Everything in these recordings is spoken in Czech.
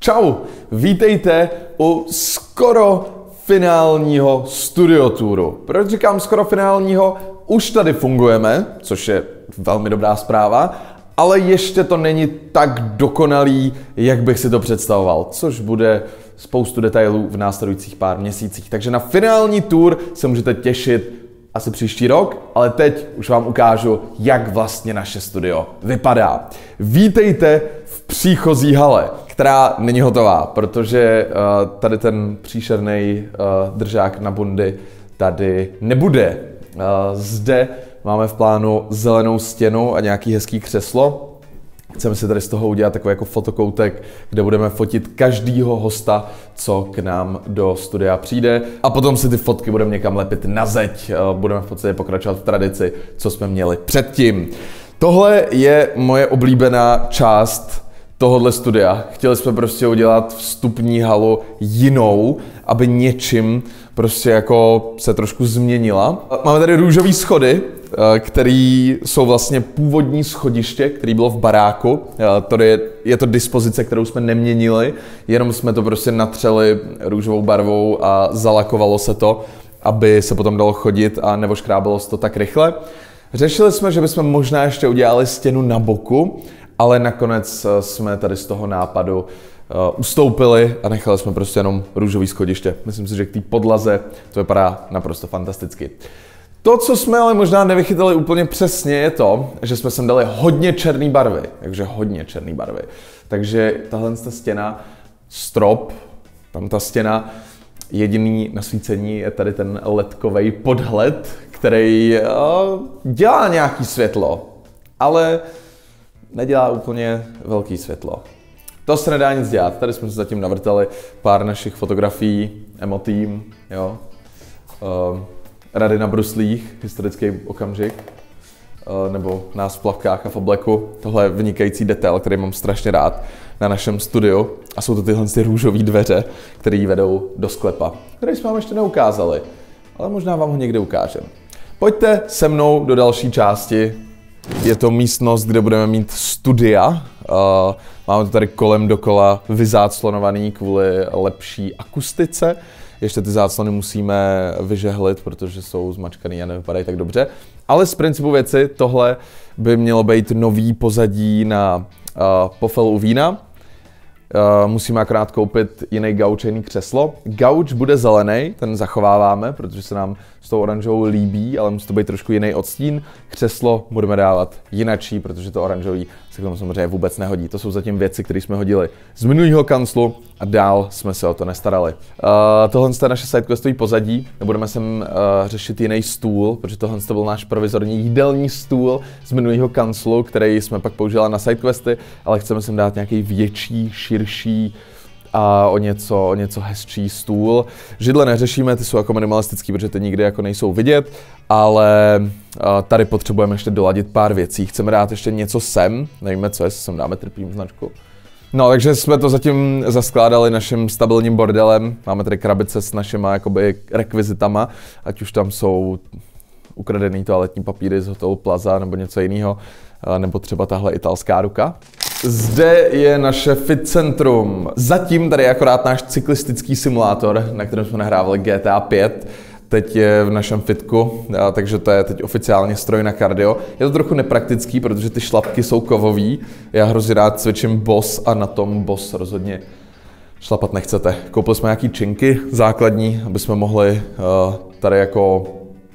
Čau, vítejte u skoro finálního studioturu. Proč říkám skoro finálního? Už tady fungujeme, což je velmi dobrá zpráva, ale ještě to není tak dokonalý, jak bych si to představoval, což bude spoustu detailů v následujících pár měsících. Takže na finální tour se můžete těšit asi příští rok, ale teď už vám ukážu, jak vlastně naše studio vypadá. Vítejte v příchozí hale, která není hotová, protože tady ten příšerný držák na bundy tady nebude. Zde máme v plánu zelenou stěnu a nějaký hezký křeslo. Chceme si tady z toho udělat takový jako fotokoutek, kde budeme fotit každýho hosta, co k nám do studia přijde. A potom si ty fotky budeme někam lepit na zeď. Budeme v podstatě pokračovat v tradici, co jsme měli předtím. Tohle je moje oblíbená část tohohle studia. Chtěli jsme prostě udělat vstupní halu jinou, aby něčím prostě jako se trošku změnila. Máme tady růžové schody, který jsou vlastně původní schodiště, který bylo v baráku. Je to dispozice, kterou jsme neměnili, jenom jsme to prostě natřeli růžovou barvou a zalakovalo se to, aby se potom dalo chodit a nevoškrábalo se to tak rychle. Řešili jsme, že bychom možná ještě udělali stěnu na boku, ale nakonec jsme tady z toho nápadu ustoupili a nechali jsme prostě jenom růžový schodiště. Myslím si, že k té podlaze to vypadá naprosto fantasticky. To, co jsme ale možná nevychytali úplně přesně, je to, že jsme sem dali hodně černé barvy. Takže hodně černé barvy. Takže tahle stěna, strop, tam ta stěna, jediný nasvícení je tady ten ledkový podhled, který dělá nějaký světlo, ale nedělá úplně velký světlo. To se nedá nic dělat. Tady jsme se zatím navrtali pár našich fotografií, emotím, jo. Rady na bruslích, historický okamžik, nebo nás v plavkách a v obleku. Tohle je vynikající detail, který mám strašně rád na našem studiu. A jsou to tyhle růžové dveře, které vedou do sklepa, které jsme vám ještě neukázali, ale možná vám ho někde ukážeme. Pojďte se mnou do další části. Je to místnost, kde budeme mít studia. Máme to tady kolem dokola vyzáclonovaný kvůli lepší akustice. Ještě ty záclony musíme vyžehlit, protože jsou zmačkaný a nevypadají tak dobře. Ale z principu věci tohle by mělo být nový pozadí na pofel u vína. Musíme akorát koupit jiný gauč, jiný křeslo. Gauč bude zelený, ten zachováváme, protože se nám s tou oranžovou líbí, ale musí to být trošku jiný odstín. Křeslo budeme dávat jinačí, protože to oranžový se k tomu samozřejmě vůbec nehodí. To jsou zatím věci, které jsme hodili z minulého kanclu a dál jsme se o to nestarali. Tohle je naše sidequestový pozadí. Budeme sem řešit jiný stůl, protože tohle byl náš provizorní jídelní stůl z minulého kanclu, který jsme pak použili na sidequesty, ale chceme sem dát nějaký větší, širší a o něco hezčí stůl. Židle neřešíme, ty jsou jako minimalistický, protože ty nikdy jako nejsou vidět, ale tady potřebujeme ještě doladit pár věcí. Chceme dát ještě něco sem, nevíme co, jestli sem dáme trpím značku. No, takže jsme to zatím zaskládali naším stabilním bordelem. Máme tady krabice s našima jakoby rekvizitama, ať už tam jsou ukradený toaletní papíry z hotelu Plaza nebo něco jiného, nebo třeba tahle italská ruka. Zde je naše fit centrum. Zatím tady je akorát náš cyklistický simulátor, na kterém jsme nahrávali GTA 5. Teď je v našem fitku, takže to je teď oficiálně stroj na kardio. Je to trochu nepraktický, protože ty šlapky jsou kovový. Já hrozně rád cvičím boss a na tom boss rozhodně šlapat nechcete. Koupili jsme nějaký činky základní, aby jsme mohli tady jako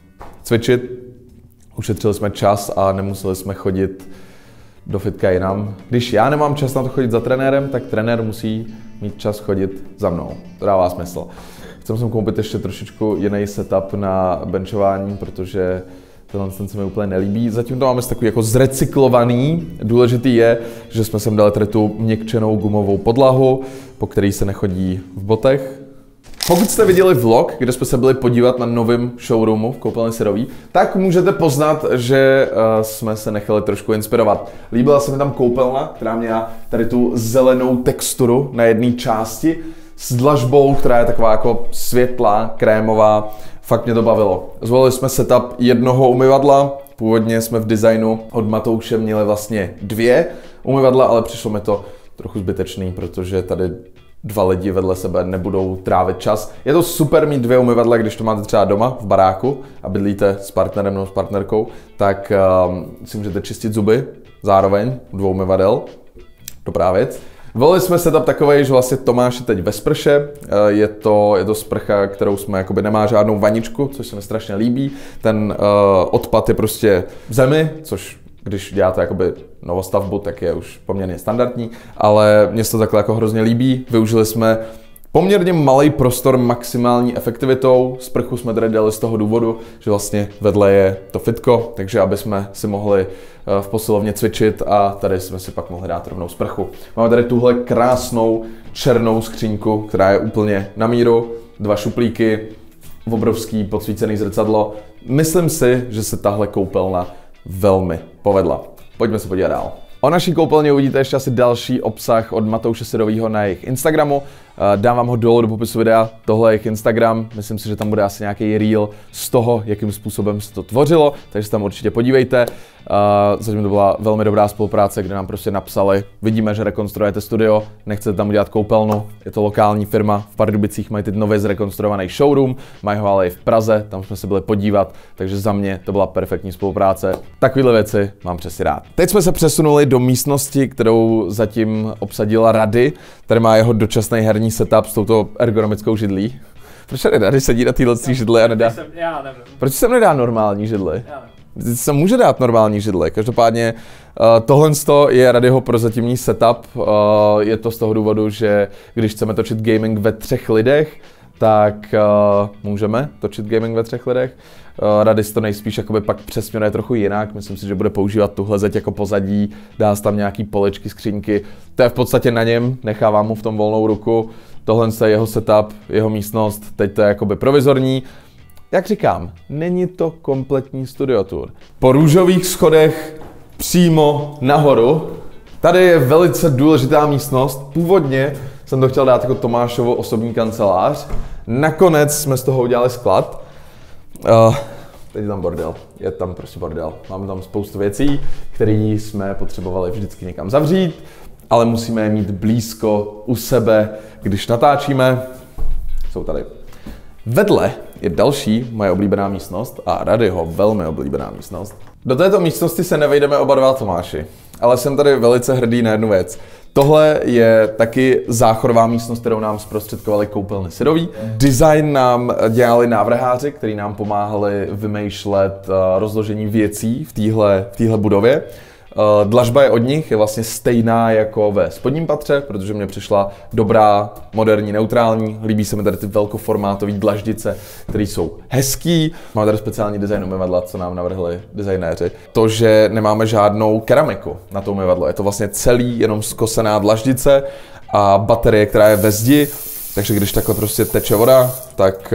cvičit. Ušetřili jsme čas a nemuseli jsme chodit do fitka jinam. Když já nemám čas na to chodit za trenérem, tak trenér musí mít čas chodit za mnou. To dává smysl. Chceme sem koupit ještě trošičku jiný setup na benchování, protože tenhle se mi úplně nelíbí. Zatím to máme takový jako zrecyklovaný. Důležitý je, že jsme sem dali tady tu měkčenou gumovou podlahu, po který se nechodí v botech. Pokud jste viděli vlog, kde jsme se byli podívat na novém showroomu v koupelně Syrový, tak můžete poznat, že jsme se nechali trošku inspirovat. Líbila se mi tam koupelna, která měla tady tu zelenou texturu na jedné části s dlažbou, která je taková jako světlá, krémová. Fakt mě to bavilo. Zvolili jsme setup jednoho umyvadla. Původně jsme v designu od Matouše měli vlastně 2 umyvadla, ale přišlo mi to trochu zbytečný, protože tady dva lidi vedle sebe nebudou trávit čas. Je to super mít dvě umyvadla, když to máte třeba doma v baráku a bydlíte s partnerem nebo s partnerkou, tak si můžete čistit zuby zároveň u dvou umyvadel. Dobrá věc. Volili jsme setup takovej, že vlastně Tomáš je teď ve sprše, je to sprcha, kterou jsme jakoby nemá žádnou vaničku, což se mi strašně líbí. Ten odpad je prostě v zemi, což když děláte jakoby novostavbu, tak je už poměrně standardní, ale mně se to takhle jako hrozně líbí. Využili jsme poměrně malý prostor maximální efektivitou. Sprchu jsme tady dali z toho důvodu, že vlastně vedle je to fitko, takže aby jsme si mohli v posilovně cvičit a tady jsme si pak mohli dát rovnou sprchu. Máme tady tuhle krásnou černou skřínku, která je úplně na míru, dva šuplíky, obrovský podsvícený zrcadlo. Myslím si, že se tahle koupelna velmi povedla. Pojďme se podívat dál. O naší koupelně uvidíte ještě asi další obsah od Matouše Sidovýho na jejich Instagramu. Dám vám ho dolů do popisu videa, tohle je jejich Instagram, myslím si, že tam bude asi nějaký reel z toho, jakým způsobem se to tvořilo, takže se tam určitě podívejte. Zatím to byla velmi dobrá spolupráce, kde nám prostě napsali, vidíme, že rekonstruujete studio, nechcete tam udělat koupelnu, je to lokální firma, v Pardubicích mají teď nově zrekonstruovaný showroom, mají ho ale i v Praze, tam jsme se byli podívat, takže za mě to byla perfektní spolupráce. Takovéhle věci mám přesně rád. Teď jsme se přesunuli do místnosti, kterou zatím obsadila Rady, tady má jeho dočasný herní setup s touto ergonomickou židlí. Proč tady Rady sedí na téhle židli a nedá? Já nevím. Proč se nedá normální židli? Já nevím. Se může dát normální židle, každopádně tohle je Radyho prozatímní setup, je to z toho důvodu, že když chceme točit gaming ve 3 lidech, tak můžeme točit gaming ve 3 lidech. Rady to nejspíš jakoby pak přesměruje trochu jinak, myslím si, že bude používat tuhle zeď jako pozadí, dá si tam nějaký polečky, skřínky, to je v podstatě na něm, nechávám mu v tom volnou ruku, tohle je jeho setup, jeho místnost, teď to je jakoby provizorní. Jak říkám, není to kompletní studio tour. Po růžových schodech přímo nahoru. Tady je velice důležitá místnost. Původně jsem to chtěl dát jako Tomášovo osobní kancelář. Nakonec jsme z toho udělali sklad. Teď je tam bordel. Je tam prostě bordel. Máme tam spoustu věcí, které jsme potřebovali vždycky někam zavřít, ale musíme je mít blízko u sebe, když natáčíme. Jsou tady. Vedle je další moje oblíbená místnost a Radyho velmi oblíbená místnost. Do této místnosti se nevejdeme oba dva Tomáši, ale jsem tady velice hrdý na jednu věc. Tohle je taky záchodová místnost, kterou nám zprostředkovali koupelny Sidový. Design nám dělali návrháři, kteří nám pomáhali vymýšlet rozložení věcí v téhle budově. Dlažba je od nich, je vlastně stejná jako ve spodním patře, protože mě přišla dobrá, moderní, neutrální. Líbí se mi tady ty velkoformátové dlaždice, které jsou hezký. Máme tady speciální design umyvadla, co nám navrhli designéři. To, že nemáme žádnou keramiku na to umyvadlo, je to vlastně celý jenom zkosená dlaždice a baterie, která je ve zdi, takže když takhle prostě teče voda, tak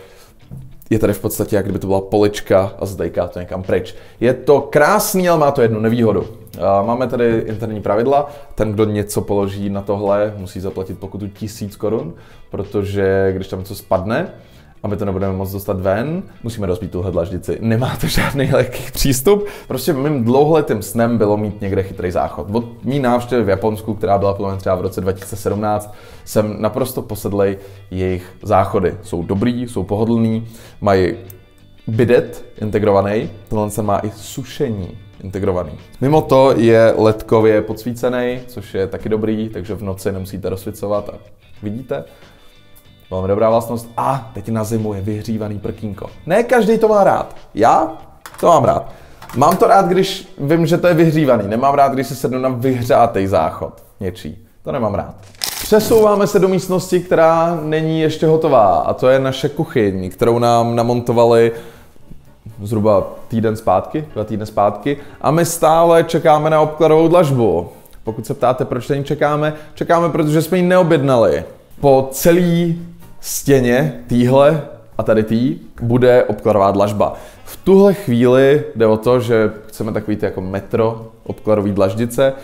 je tady v podstatě, jak kdyby to byla polička a zdejká to někam pryč. Je to krásný, ale má to jednu nevýhodu. Máme tady interní pravidla. Ten, kdo něco položí na tohle, musí zaplatit pokutu 1000 korun, protože když tam něco spadne a my to nebudeme moc dostat ven, musíme rozbít tuhle dlaždici. Nemá to žádný lehký přístup. Prostě mým dlouholetým snem bylo mít někde chytrý záchod. Od mý návštěvy v Japonsku, která byla podle mě třeba v roce 2017, jsem naprosto posedlej jejich záchody. Jsou dobrý, jsou pohodlný, mají bidet integrovaný, tohle se má i sušení integrovaný. Mimo to je ledkově podsvícený, což je taky dobrý, takže v noci nemusíte rozsvicovat a vidíte. Velmi dobrá vlastnost. A teď na zimu je vyhřívaný prkínko. Ne každý to má rád. Já to mám rád. Mám to rád, když vím, že to je vyhřívaný. Nemám rád, když se sednu na vyhřátej záchod něčí. To nemám rád. Přesouváme se do místnosti, která není ještě hotová. A to je naše kuchyň, kterou nám namontovali zhruba týden zpátky, 2 týdny zpátky. A my stále čekáme na obkladovou dlažbu. Pokud se ptáte, proč na ní čekáme, protože jsme ji neobjednali. Po celý stěně týhle a tady tý bude obkladová dlažba. V tuhle chvíli jde o to, že chceme takový ty jako metro obkladový dlaždice,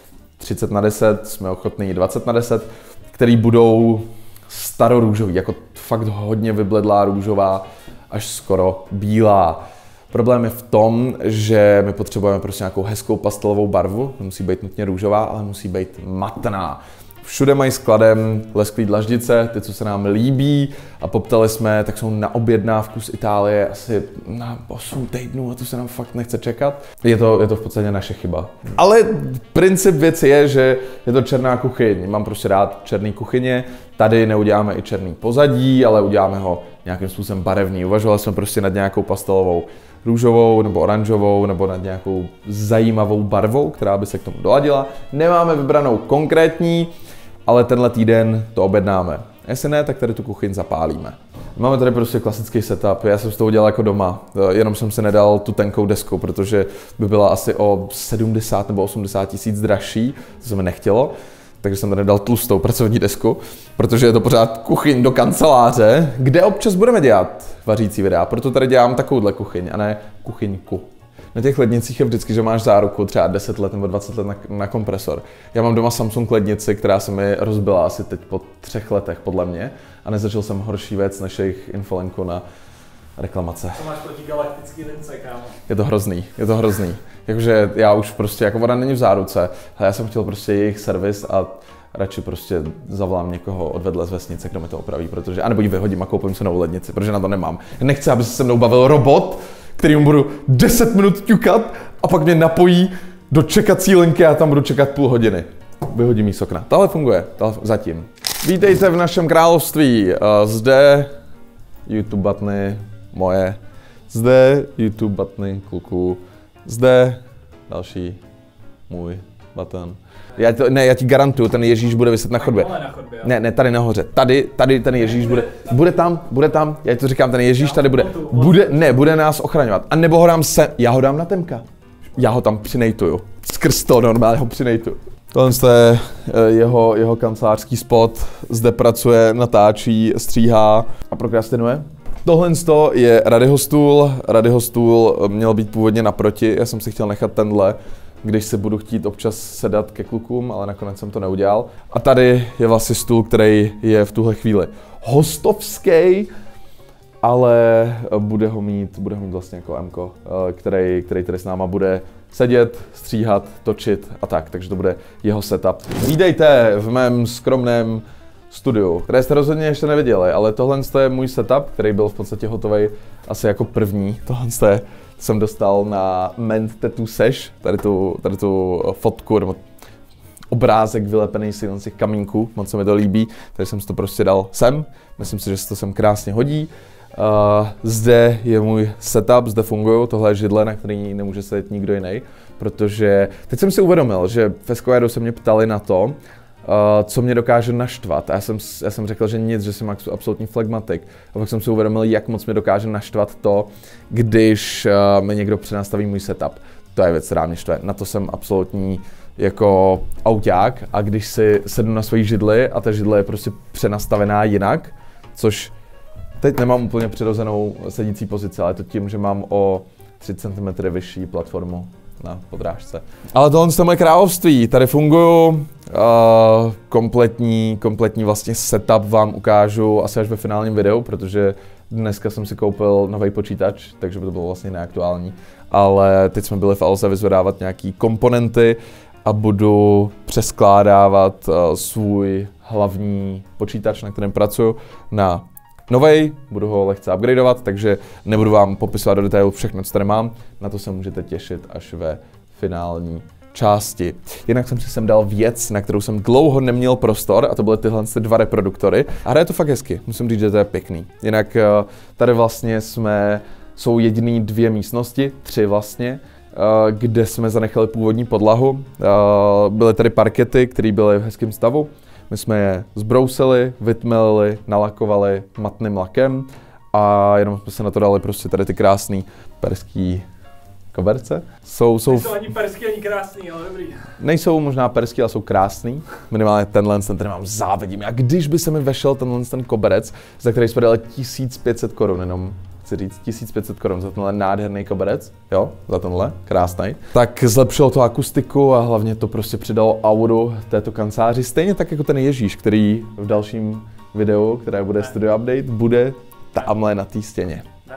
30x10, jsme ochotní 20x10, který budou starorůžový, jako fakt hodně vybledlá růžová, až skoro bílá. Problém je v tom, že my potřebujeme prostě nějakou hezkou pastelovou barvu, nemusí být nutně růžová, ale musí být matná. Všude mají skladem lesklý dlaždice, ty, co se nám líbí a poptali jsme, tak jsou na objednávku z Itálie asi na 8 týdnů a to se nám fakt nechce čekat. Je to v podstatě naše chyba. Ale princip věci je, že je to černá kuchyň. Mám prostě rád černý kuchyně. Tady neuděláme i černý pozadí, ale uděláme ho nějakým způsobem barevný. Uvažovali jsme prostě nad nějakou pastelovou růžovou nebo oranžovou nebo nad nějakou zajímavou barvou, která by se k tomu doladila. Nemáme vybranou konkrétní, ale tenhle týden to objednáme. Jestli ne, tak tady tu kuchyň zapálíme. Máme tady prostě klasický setup, já jsem z toho udělal jako doma, jenom jsem si nedal tu tenkou desku, protože by byla asi o 70 nebo 80 tisíc dražší, to se mi nechtělo. Takže jsem tady dal tlustou pracovní desku, protože je to pořád kuchyň do kanceláře, kde občas budeme dělat vařící videa. Proto tady dělám takovouhle kuchyň, a ne kuchyňku. Na těch lednicích je vždycky, že máš záruku třeba 10 let nebo 20 let na kompresor. Já mám doma Samsung lednici, která se mi rozbila asi teď po 3 letech podle mě a nezažil jsem horší věc než jejich infolinku na reklamace. To máš proti galaktický lince, kámo. Je to hrozný. Jakože já už prostě, jako voda není v záruce, ale já jsem chtěl prostě jejich servis a radši prostě zavolám někoho odvedle z vesnice, kdo mi to opraví, protože, anebo ji vyhodím a koupím si novou lednici, protože na to nemám. Nechci, aby se mnou bavil robot, kterým budu 10 minut ťukat a pak mě napojí do čekací linky a já tam budu čekat půl hodiny. Vyhodím jí z okna. Tohle funguje, zatím. Vítejte v našem království. Zde YouTube butny moje, zde YouTube butny kluků, zde další můj button. Já ti garantuju, ten Ježíš bude viset na chodbě. Ne, tady nahoře. Tady ten Ježíš bude tam, já ti to říkám, ten Ježíš tady bude nás ochraňovat. A nebo ho dám já ho dám na Temka. Já ho tam přinejtuju. Skrz to normálně ho přinejtuju. Tohle je jeho kancelářský spot, zde pracuje, natáčí, stříhá a prokrastinuje. Tohle je Radyho stůl měl být původně naproti, já jsem si chtěl nechat tenhle, když se budu chtít občas sedat ke klukům, ale nakonec jsem to neudělal. A tady je vlastně stůl, který je v tuhle chvíli hostovský, ale bude ho mít vlastně jako Mko, který tady s náma bude sedět, stříhat, točit a tak, takže to bude jeho setup. Vítejte v mém skromném studiu, které jste rozhodně ještě neviděli, ale tohle je můj setup, který byl v podstatě hotový asi jako první. Tohle jsem dostal na Ment Tattoo Sesh, tady tu fotku, nebo obrázek vylepený z těch kamínků, moc se mi to líbí, takže jsem si to prostě dal sem, myslím si, že se to sem krásně hodí. Zde je můj setup, zde fungují, tohle je židle, na který nemůže sedět nikdo jiný, protože teď jsem si uvědomil, že v Squareu se mě ptali na to, co mě dokáže naštvat. A já jsem řekl, že nic, že jsem absolutní flegmatik. A pak jsem si uvědomil, jak moc mě dokáže naštvat to, když mi někdo přenastaví můj setup. To je věc, která mě štve. Na to jsem absolutní jako auťák a když si sednu na svoji židli a ta židle je prostě přenastavená jinak, což teď nemám úplně přirozenou sedící pozici, ale je to tím, že mám o 3 cm vyšší platformu na podrážce. Ale tohle je moje království, tady funguju, kompletní vlastně setup vám ukážu asi až ve finálním videu, protože dneska jsem si koupil nový počítač, takže by to bylo vlastně neaktuální, ale teď jsme byli v Alze vyzvedávat nějaký komponenty a budu přeskládávat svůj hlavní počítač, na kterém pracuji, na novej, budu ho lehce upgradeovat, takže nebudu vám popisovat do detailu všechno, co tady mám, na to se můžete těšit až ve finální části. Jinak jsem si sem dal věc, na kterou jsem dlouho neměl prostor, a to byly tyhle 2 reproduktory. A hraje to fakt hezky, musím říct, že to je pěkný. Jinak tady vlastně jsou jediný 2 místnosti, 3 vlastně, kde jsme zanechali původní podlahu. Byly tady parkety, které byly v hezkém stavu. My jsme je zbrousili, vytmelili, nalakovali matným lakem a jenom jsme se na to dali prostě tady ty krásný perský koberce. Nejsou ani perský, ani krásný, ale dobrý. Nejsou možná perský, ale jsou krásný. Minimálně tenhle, ten mám závidím. A když by se mi vešel ten koberec, za který jsme dali 1500 korun, jenom chci říct 1500 korun za tenhle nádherný koberec, jo, za tenhle, krásný, tak zlepšilo to akustiku a hlavně to prostě přidalo auru této kanceláři. Stejně tak jako ten Ježíš, který v dalším videu, které bude Studio Update, bude tamhle na té stěně.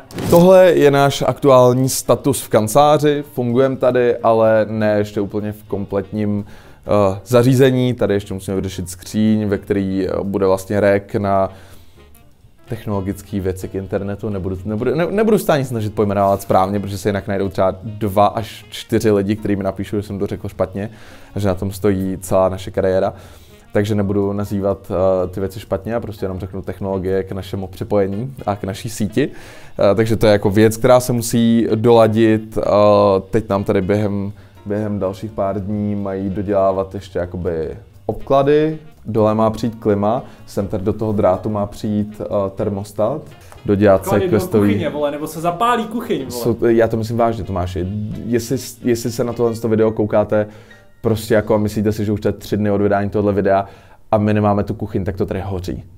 Tohle je náš aktuální status v kanceláři, fungujeme tady, ale ne ještě úplně v kompletním zařízení. Tady ještě musíme vyřešit skříň, ve který bude vlastně rack na technologické věci k internetu. Nebudu se ani snažit pojmenovat správně, protože se jinak najdou třeba 2 až 4 lidi, kteří mi napíšou, že jsem to řekl špatně a že na tom stojí celá naše kariéra. Takže nebudu nazývat ty věci špatně a prostě jenom řeknu technologie k našemu připojení a k naší síti. Takže to je jako věc, která se musí doladit. Teď nám tady během dalších pár dní mají dodělávat ještě jakoby obklady. Dole má přijít klima, sem tady do toho drátu má přijít termostat. Dodělat se questový... kuchyně, vole, nebo se zapálí kuchyň, vole. Já to myslím vážně, Tomáši. Jestli se na tohle video koukáte, prostě jako myslíte si, že už to je 3 dny od vydání tohle videa a my nemáme tu kuchyň, tak to tady hoří.